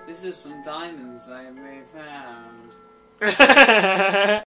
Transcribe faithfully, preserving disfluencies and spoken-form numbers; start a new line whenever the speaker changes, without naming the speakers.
This is some diamonds I may have found.